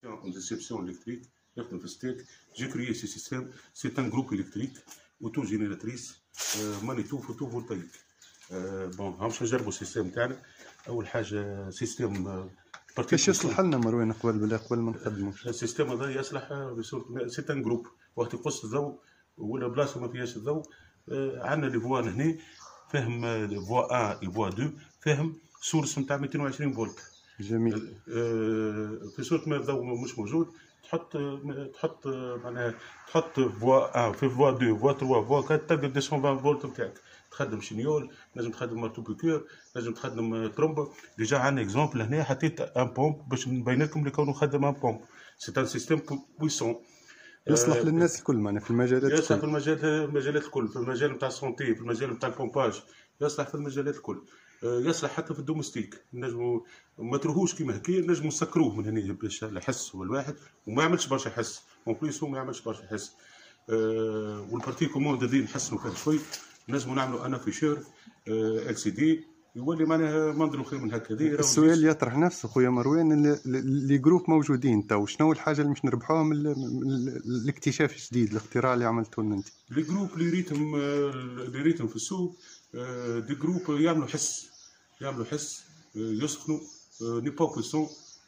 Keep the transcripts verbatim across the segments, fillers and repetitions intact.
en déception électrique, j'ai créé ce système. C'est un groupe électrique autogénératrice مانيتو photovoltaïque. بون هاوش نجربوا السيستم تاعنا. اول حاجه سيستم كيفاش يصلح لنا مروان قبل بلا قبل ما نقدموا السيستم هذا يصلح بصوره سي ان جروب وقت يقص الضوء ولا بلاصه ما فيهاش الضوء. عندنا لي فوان هنا فاهم فوا واحد الفوا اثنين فاهم سورس نتاع مئتين وعشرين فولت. جميل. في صوره ما الضوء مش موجود تحط تحط معناها تحط فوا واحد في فوا اثنين فوا ثلاثة فوا أربعة تلقى مئتين وعشرين فولت نتاعك. تخدم شنيول لازم تخدم مارتو بيكور لازم تخدم ترومبا. ديجا عندنا اكزومبل هنا حطيت ان بومب باش نبين لكم اللي كونه نخدم ان بومب. سي ان سيستيم بويسون يصلح آه للناس الكل معنا في المجالات الكل. يصلح في المجالات المجالات الكل في المجال نتاع السونتي في المجال نتاع البومباج يصلح في المجالات الكل. آه يصلح حتى في الدومستيك نجموا ما تروهوش كيما هكا نجموا نسكروه من هنا باش يحس هو الواحد وما يعملش برشا حس اون بليس هو ما يعملش برشا حس. آه والبارتي كوموند هذه نحسنوا فيها شوي نجموا نعملوا انا فيشور ال سي دي يولي معناها ما نديروا خير من هكا. السؤال اللي يطرح نفسه خويا مروان اللي جروب موجودين تو شنو الحاجه اللي باش نربحوها من الاكتشاف الجديد الاختراع اللي عملته انت؟ لي جروب لي ريتم لي ريتم في السوق دي جروب يعملوا حس يعملوا حس يسخنوا ني با بويسون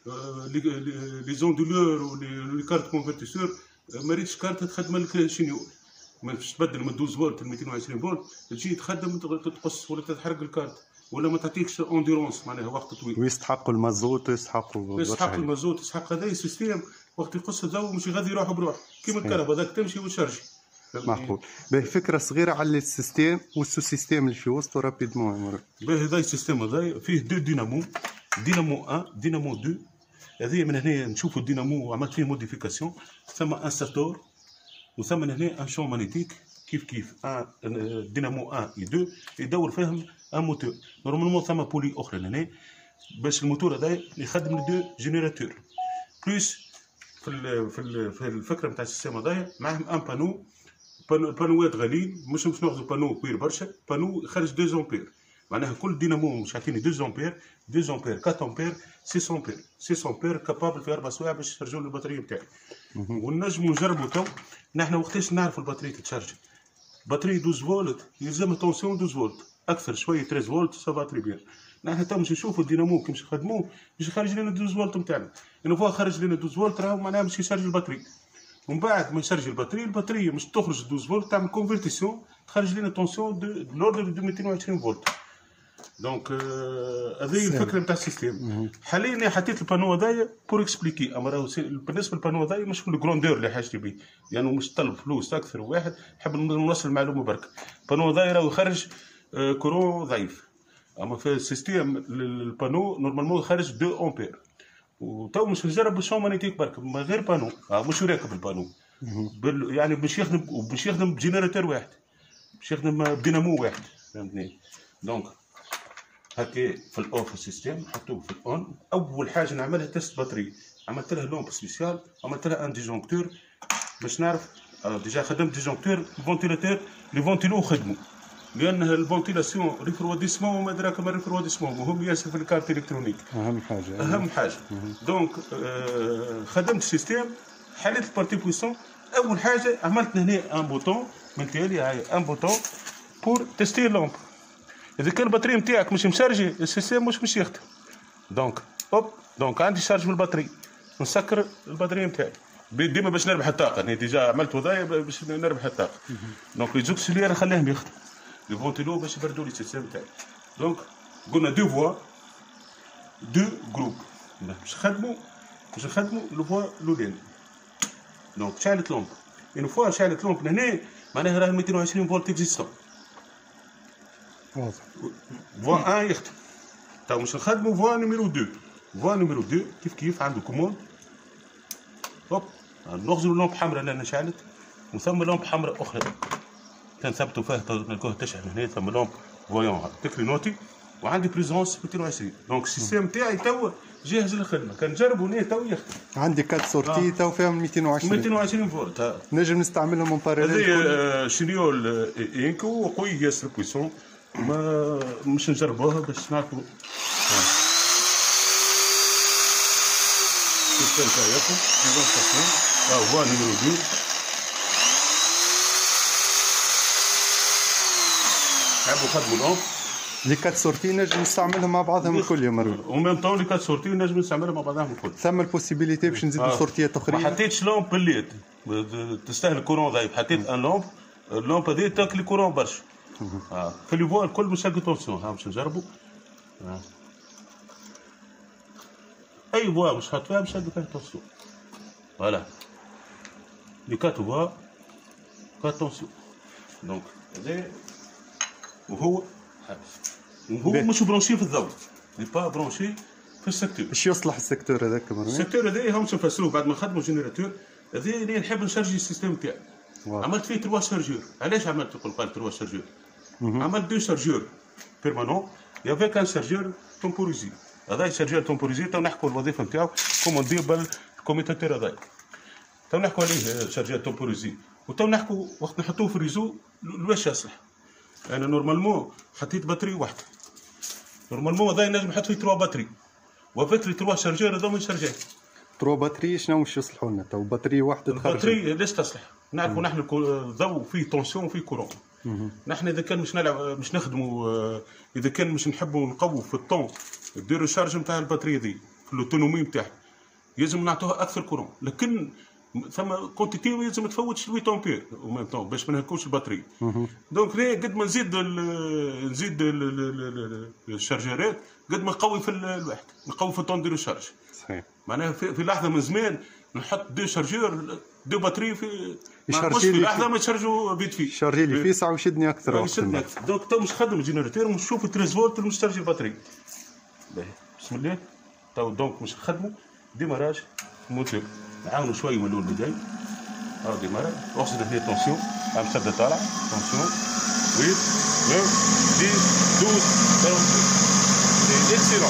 لي زوندولور ولي كارت كونفرتيسور ما ريتش كارت تخدم لك شنيول ما باش تبدل من اثناشر فولت ل مئتين وعشرين فولت تجي تخدم تقص ولا تحرق الكارت ولا ما تعطيكش اونديرونس معناها وقت طويل. ويستحقوا المازوت ويستحقوا يستحق المازوت يستحق هذا السيستم وقت يقص الضوء مش غادي يروح بروح كيما الكهرباء هذاك تمشي وتشارجي. معقول. باهي فكره صغيره على السيستم والسو سيستم اللي في وسطه رابيدمون. باهي هذا السيستم هذا فيه دو دينامو دينامو واحد دينامو اثنين. هذه من هنا نشوفوا الدينامو وعملت فيه موديفيكاسيون ثم انسرتور وثم هنا ان شون مانيتيك كيف كيف ان دينامو واحد اثنين يدور فيهم ان موتور. نورمالمون ثم بولي اخرى هنا باش الموتور هذا يخدم لي دو جينيراتور بلوس في ال في ال في الفكره نتاع السيستم هذايا معاهم ان بانو بانوات غاليين مش باش ناخذوا بانو كبير برشا بانو يخرج اثنين امبير معناها كل دينامو مش عاطيني اثنين امبير اثنين امبير أربعة امبير ستة امبير ستة امبير كابابل في اربع سوايع باش يخرجوا لي البطاريه نتاعي. ونجموا نجربوا تو نحن وقتاش نعرفوا البطاريه تتشارج. بطاريه اثناشر فولت يلزمها طونسيون اثناشر فولت اكثر شويه ثلاثة فولت سافا تري بيان. نحن تو باش نشوفوا الدينامو كي باش نخدموه باش يخرج لنا اثناشر فولت نتاعنا. انه فوا خرج لنا اثناشر فولت راهو معناها باش يشارج البطاريه. ومن بعد ما يشارج البطاريه البطاريه مش تخرج اثناشر فولت تعمل كونفرتيسيون تخرج لنا طونسيون دو لوردر دو مئتين وعشرين فولت. دونك هذه الفكره نتاع السيستم. حاليا حطيت البانو هذايا بور اكسبليكي اما راهو بالنسبه للبانو هذايا مش كل جروندور اللي حاجتي به لانه يعني مش طلب فلوس اكثر واحد نحب نوصل المعلومه برك. البانو هذايا راهو يخرج كورون ضعيف اما في السيستم البانو نورمالمون يخرج اثنين امبير. وتو مش نجرب الشون مانيتيك برك من غير بانو آه مش راكب البانو بال يعني باش يخدم باش يخدم بجينيراتور واحد باش يخدم بدينامو واحد فهمتني. دونك هكا في الاوف سيستم نحطوه في الاون. اول حاجه نعملها تيست باتري عملت لها لومب سبيسيال عملت لها ان ديجونكتور باش نعرف ديجا خدمت ديجونكتور الفونتيلاتور لي فونتيلو خدموا لان الفونتيلاسيون ريفروديسمون وما ادراك ما ريفروديسمون مهم ياسر في الكارت الكترونيك اهم حاجه اهم حاجه. دونك آه خدمت السيستم حليت البارتي بويسون. اول حاجه عملت هنا ان بوتون من تالي هاي ان بوتون بور تيستي لومب. اذا كان البطاريه نتاعك مش مشارجي السيستم مش مش يخدم. دونك اوب دونك عندي شارج من البطاريه نسكر البطاريه نتاعي ديما باش نربح الطاقه. انا ديجا عملت وضعيه باش نربح الطاقه. دونك لي زوكسيليير نخليهم يخدموا لي فونتيلو باش يبردوا لي السيستم نتاعي. دونك قلنا دو فوا دو جروب باش نخدموا باش نخدموا لو فوا الاولاني. دونك شعلت لومب اون فوا شعلت لومب هنا معناها راه مئتين وعشرين فولت اكزيستون واضح. فوا واحد يخدم تو باش نخدموا فوا نيميرو اثنين. فوا نيميرو اثنين كيف كيف عنده كوموند هوب نغزلوا لومب حمراء لان شعلت وثم لومب حمراء اخرى تنثبتوا فيها نلقوها تشعل هنا ثم لومب فويون تكلينوتي وعندي بريزونس مئتين وعشرين. دونك السيستم تاعي تو جاهز للخدمه. كنجربوا هنا تو يخدم. عندي كات سورتي تو فيهم مئتين وعشرين مئتين وعشرين فولت نجم نستعملهم من باراليل. هذه شنيول انكو قوي ياسر بويسون ما مش نجربوها باش نعرفوا. السيستم تاعكم بريزونطاسيون. ها هو نيميرو اثنين. حبوا خدموا الأمب. لي كات سورتي نجم نستعملهم مع بعضهم الكل يا مروان. و ميم طون لي كات سورتي نجم نستعملهم مع بعضهم الكل. ثم البوسيبيليتي باش نزيدوا آه. سورتيات اخرين. ما حطيتش لومب بالليل تستهلك كورون ضعيف، حطيت ان لومب، اللومب هذه تاكل كورون برشا. اه في لي فوا الكل مشغل طونسيون. ها باش نجربوا. آه. اي فوا باش تحط فيها مشغل فيها طونسيون. فوالا لي كات فوا كات طونسيون. دونك هذا وهو وهو مش برونشي في الضوء، لي با برونشي في السكتور. باش يصلح السيكتور هذاك مروان؟ السيكتور هذا هم نفسروه بعد ما نخدموا جينيراتور. هذا اللي نحب نشارجي السيستم تاعي. عملت فيه تروا شارجور. علاش عملت يقول قال تروا شارجور؟ عملت دو شارجور بيرمانون يافي كان شارجور تومبوريزي. هذا شارجور تومبوريزي تو نحكوا الوظيفه نتاعو كوموندي بالكوميتاتور هذاك. تو نحكوا عليه شارجور تومبوريزي وتو نحكوا وقت نحطوه في الريزو لواش يصلح. انا نورمالمون حطيت باتري واحده. نورمالمون هذا نجم نحط فيه تروا باتري. وفيك لي تروا شارجور هذوما يشارجي. تروا باتري شنو باش يصلحوا لنا؟ تو باتري واحده تخرج. الباتري ليش تصلح؟ نعرفوا نحن الضوء فيه تونسيون وفيه كورون. نحن اذا كان مش نلعب مش نخدموا، اذا كان مش نحبوا نقووا في الطون ديروا الشارج نتاع الباتري ذي في الاوتونومي نتاعها لازم نعطوها اكثر كورون، لكن ثم كونتيتي لازم ما تفوتش ثمانية امبير او ميم طون باش ما نهلكوش الباتري. دونك ليه قد ما نزيد نزيد الشارجرات قد ما نقوي في الواحد، نقوي في الطون ديرو شارج. صحيح. معناها في, في لحظه من زمان نحط دو شارجور دو باتري في يشارجي في لحظه ما تشارجوا بيت فيه شارجي لي فيه ساعه ويشدني اكثر. يشدني اكثر. دونك تو مش خدم الجينيراتور ونشوف تريز فولت مش تشارجي الباتري. باهي بسم الله. تو دونك مش نخدموا ديماراج موتور. نعاونوا شويه من الاول للجاي. هاو ديماراج اوكسيد هي تونسيون. عم شده طالع تونسيون ويت نوف ديس دوز ترونسيون. سي اكسيلون.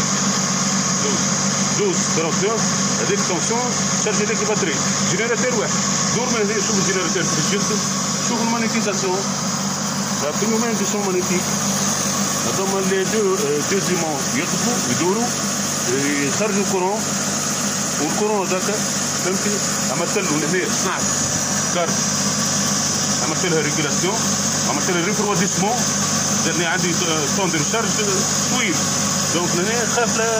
دوز دوز ترونسيون. هذيك تونسيون شارجي هذيك الباتري. جينيراتور واحد دور من هنا. شوف الجينيراتور في الجسم. شوف المانيتيزاسيون. لا فينومين دو سون مانيتيك. هذوما لي دو دو زيمون يطفوا يدوروا يخرجوا كورون. والكورون هذاك فهمتي عملت له هنا صنعت كارت، عملت لها ريجولاسيون، عملت لها ريفروديسمون. درني عندي طون دو شارج طويل. دونك هنا خاف لا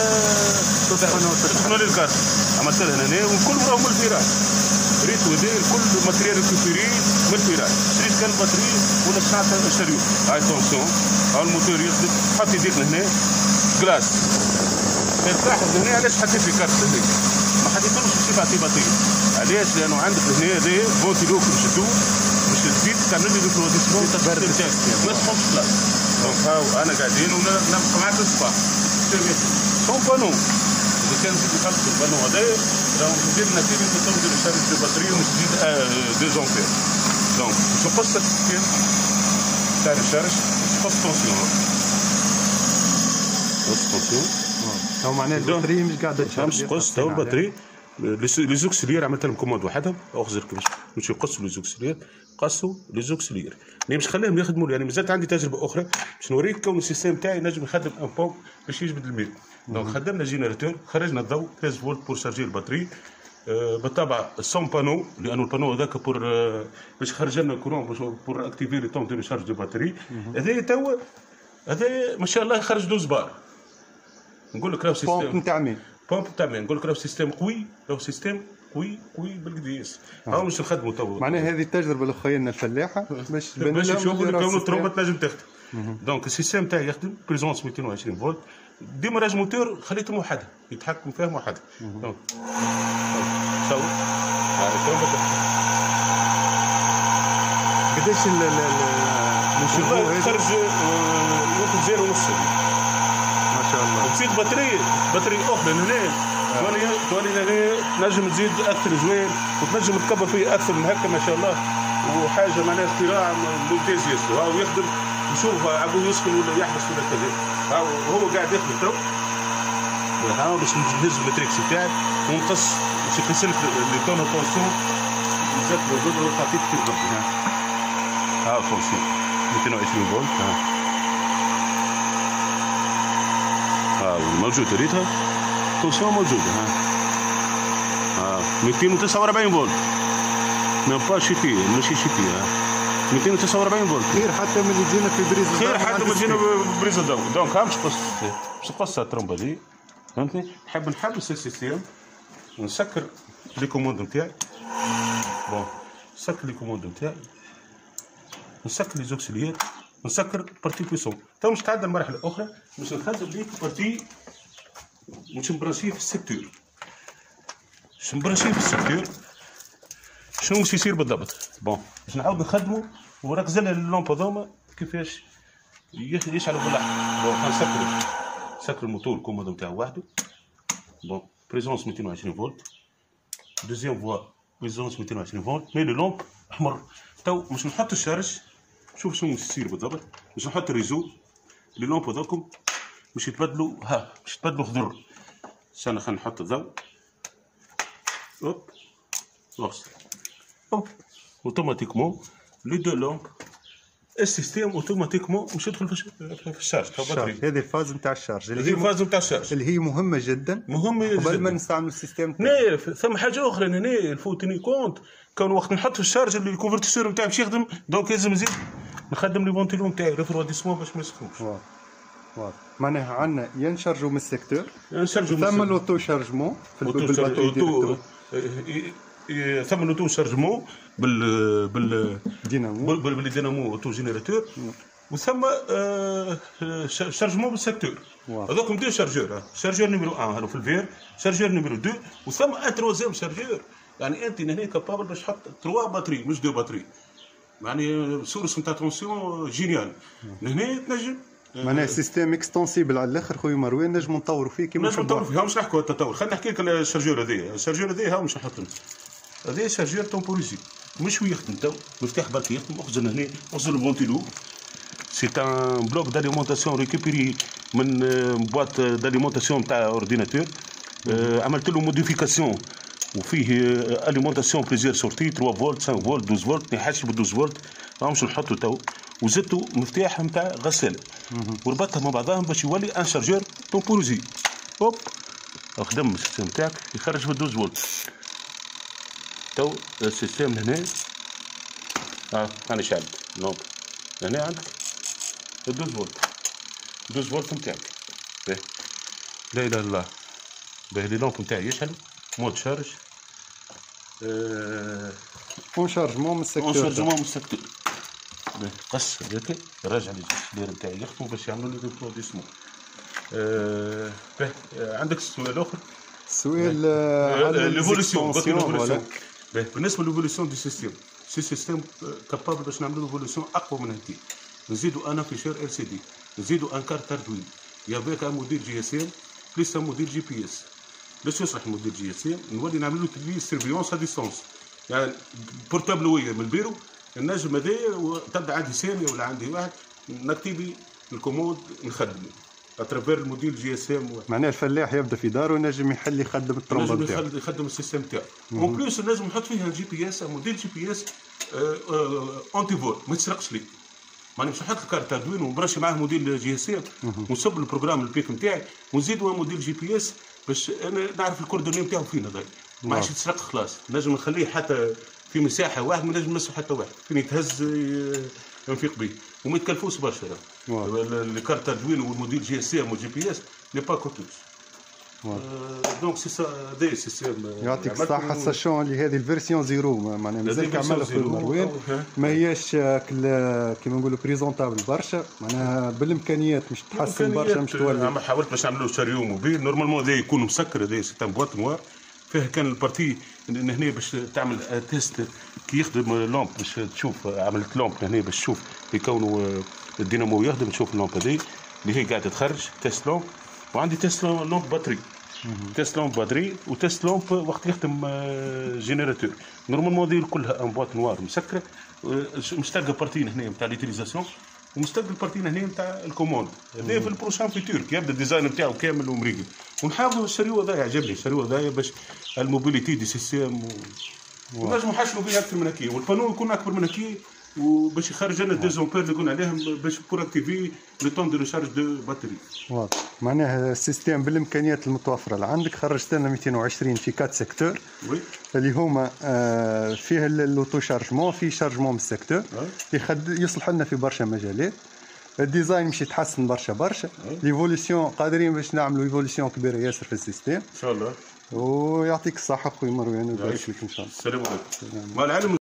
تدخلوا لي الكارت. عملت لها هنا وكل راهم من الفيراج. ريت ودي كل ماتريال ريكوبيري من الفيراج. شريت كان باتري ولا صنعتها اشتريو. هاي تونسيون. هاو الموتور يخدم. حط يديك هنا كلاس. تلاحظ هنا علاش حطيت في كارت هذيك؟ ما حطيتهمش باش يبعث باتري. علاش؟ لانه عندك هنا هذا فونتيلو باش تدور باش تزيد تعمل لي ريفروديسمون تاع السيستم تاعك ما تحطش بلاص. دونك هاو انا قاعدين ونبقى معاك الصباح. سون بانو اذا كان نزيد نحط البانو هذايا راهو ندير نتيجه باش ندير شارج دو باتري ونزيد دو امبير. دونك باش نقص السيستم تاع الشارج نقص تونسيون. نقص تونسيون. تو معناها الباتري مش قاعده تشارج. قص تو الباتري لي زوكسيلير عملت لهم كوموند وحدهم. اخزر كيفاش باش يقصوا لي زوكسيلير. قصوا لي زوكسيلير. انا مش خليهم يخدموا. يعني مازالت عندي تجربه اخرى باش نوريك كون السيستم تاعي نجم يخدم ان بومب باش يجبد الماء. دونك خدمنا جينيراتور خرجنا الضوء ثلاثة فولت بور شارجي الباتري. أه بالطبع سون بانو لانه البانو هذاك بور أه باش يخرج لنا كورون بور اكتيفي لي طون دو شارج دو باتري. هذا تو هذا ما شاء الله يخرج دوز بار. نقول لك راهو سيستم بومب نتاع مين؟ بومب نتاع مين؟ نقول لك راهو سيستم قوي. راهو سيستم قوي قوي بالقديس. هاو مش نخدموا تو. معناها هذه التجربه لخوينا الفلاحه باش تبان باش يشوفوا كون الترومبه تنجم تخدم. دونك السيستم تاعي يخدم بريزونس مئتين وعشرين فولت. ديماراج موتور خليتهم وحدها يتحكم فيهم وحدها. دونك شوف هاي الترومبه قداش ال ال خرج ياخذ زيرو ونص. ما شاء الله. تزيد باتري باتري اخرى هنا تولي تولي هنا تنجم تزيد اكثر زوين وتنجم تكبر فيه اكثر من هكا ما شاء الله. وحاجه معناها اختراع ممتاز ياسر. هاو يخدم نشوف عبو يسكن ولا يحبس ولا كذا. هاو هو قاعد يخدم تو. هاو باش نهز الماتريكس تاعي ونقص باش يقيس لك لي طون طونسيون. نزيد نزيد خطيت كيف بالضبط. هاو طونسيون مئتين وعشرين فولت. هاو موجود ريتها تونسيون موجوده. ها مئتين وتسعة وأربعين فولت ما با شيتي ماشي شيتي مئتين وتسعة وأربعين فولت خير حتى من اللي تجينا في بريزا خير حتى من تجينا بريزا دو دونك ها باش نقص باش نقص الترومبه دي فهمتني. نحب نحبس السيستيم ونسكر لي كوموند نتاعي بون نسكر لي كوموند نتاعي نسكر لي زوكسيليير نسكر بارتي بويسون. تو مش تعدى المرحله الاخرى باش نخدم ليك بارتي باش نبرانشيه في السيكتور. باش نبرانشيه في السيكتور شنو باش يصير بالضبط؟ بون باش نعاود نخدمو وركز لنا اللومب هذوما كيفاش يشعلوا بالاحمر. بون نسكر نسكر الموتور الكوموند نتاعو وحده. بون بريزونس مئتين وعشرين فولت دوزيام فوا بريزونس مئتين وعشرين فولت مي لو لومب احمر. تو باش نحط الشارج شوف شنو باش يصير بالضبط. باش نحط الريزو لي لومب هذوكم باش يتبدلوا ها باش يتبدلوا خضر. استنى خلينا نحط الضوء اوب وصل اوب اوتوماتيكمون لي دو لومب السيستيم اوتوماتيكمون مش يدخل في الشارج. هذه الفاز نتاع الشارج هذه الفاز نتاع الشارج اللي هي مهمه جدا مهمه جدا قبل ما نستعمل السيستيم. لا ثم حاجه اخرى هنا الفوتني كونت كان وقت نحط في الشارج اللي الكونفرتيسور نتاعي باش يخدم دونك لازم نزيد نخدم لي فونتيلو نتاعي ريفروديسمون باش ما يسخنوش. واضح واضح معناها عندنا يا نشارجو من السيكتور نشارجو ثم لوتو شارجمون في الباتري ثم لوتو شارجمون بال بال دينامو بالدينامو اوتو جينيراتور وثم شارجمون بالسيكتور. هذوك دو شارجور شارجور نيميرو واحد هذا في الفير شارجور نيميرو اثنين وثم ان تروزيام شارجور. يعني انت هنا كابابل باش تحط ثلاثة باتري مش دو باتري. يعني سورس نتاع تونسيون جينيال هنا تنجم معناها سيستيم اكستونسيبل على الاخر خويا مروان نجم نطوروا فيه كيما نجم نطوروا فيه. مش نحكوا التطور خلينا نحكي لك الشارجور هذايا الشارجور هذايا ها مش نحط هذايا شارجور تومبوريزي مش هو يخدم تو مفتاح برك يخدم اخزن هنا اخزن الفونتيلو سي ان بلوك داليمونتاسيون ريكوبيري من بواط داليمونتاسيون نتاع اورديناتور. عملت له موديفيكاسيون وفيه اليمونتاسيون بليزيور سورتي ثلاثة فولت خمسة فولت اثناشر فولت نحاش ب اثناشر فولت ماهمش نحطو تو وزدتو مفتاح نتاع غساله وربطها مع بعضهم باش يولي ان شارجور تومبوريزي. هوب خدم السيستم نتاعك يخرج في اثناشر فولت. تو السيستم هنا ها انا شعلت نوب هنا عندك اثناشر فولت اثناشر فولت نتاعك لا اله الا الله باهي لي لومب نتاعي يشعل مود شارج اون شارجمون من السيكتور اون شارجمون من السيكتور قص هذاك راجع لي السلير نتاعي يخدموا باش يعملوا لي ريبروديسمون. باهي عندك السؤال الاخر السؤال على ليفوليسيون بالنسبه لليفوليسيون دو سيستيم سي سيستيم كابابل باش نعملوا ليفوليسيون اقوى من هذيك. نزيدوا ان افيشير ال سي دي نزيدوا ان كارت اردوين يافيك ان موديل جي اس ام بليس ان موديل جي بي اس باش يصلح موديل جي اس ام نولي نعملوا له سيرفيونس ا ديستونس. يعني بورتابل ويا من البيرو النجم هذايا تبدا عندي ثانيه ولا عندي واحد نكتبي الكوموند نخدمه اترافير الموديل جي اس ام. معناها الفلاح يبدا في داره ونجم يحل يخدم الترومبه نتاعو يخدم يخدم السيستم تاعو. اون بليس لازم نحط فيها جي بي اس موديل جي بي اس اونتي فول ما يسرقش لي. ماني باش نحط الكارت اردوين ونبرش معاه موديل جي اس ام ونصب البروجرام البيك نتاعي ونزيدوا موديل جي بي اس باش انا نعرف الكوردوني نتاعو فين هذا ما عادش يتسرق خلاص. نجم نخليه حتى في مساحه واحد ما نجم نمسو حتى واحد فين يتهز نفيق به وما يتكلفوش برشا. الكارت اردوين والموديل جي اس ام والجي بي اس ني با كوتوس دونك سي سا دي سيستم. يعطيك الصحة ساشون اللي هذه الفيرسيون زيرو معناها مازال كعملها في مروان ما هياش كيما نقولوا بريزونتابل برشا معناها بالامكانيات مش تحسن برشا مش تولي. انا حاولت باش نعملوا شاريو موبيل نورمالمون هذا يكون مسكر هذا سي ان بواط نوار فيه كان البارتي هنا باش تعمل تيست كي يخدم اللومب باش تشوف عملت لومب هنا باش تشوف يكونوا الدينامو يخدم تشوف اللومب هذه اللي هي قاعده تخرج تيست لومب وعندي تيست لومب باتري تيست لومب باتري وتيست لومب وقت يخدم جينيراتور. نورمالمون دير كلها ان بواط نوار مسكره مستلقى البارتين هنا نتاع ليتيليزاسيون ومستلقى البارتين هنا نتاع الكوموند. هذا في البروشان فيتور كي يبدا الديزاين نتاعو كامل ومريقل ونحاولوا الشريو هذا يعجبني الشريو هذايا باش الموبيليتي دي سيستيم ونجموا نحشروا به اكثر من هكي والبانو يكون اكبر من هكي وباش يخرج لنا دي زومبير اللي قلنا عليهم باش بور اكتيفي لو طون دو ريشارج دو باتري. واضح. معناها السيستم بالامكانيات المتوفره اللي عندك خرجت لنا مئتين وعشرين في أربعة سيكتور وي اللي هما آه فيه اللوتو شارجمون، فيه شارجمون من السيكتور يخد يصلح لنا في برشا مجالات. الديزاين مش يتحسن برشا برشا. ليفوليسيون قادرين باش نعملوا ايفوليسيون كبيره ياسر في السيستم ان شاء الله. ويعطيك الصحه خويا مروان ويبارك فيك ان شاء الله. السلام عليكم. مع العلم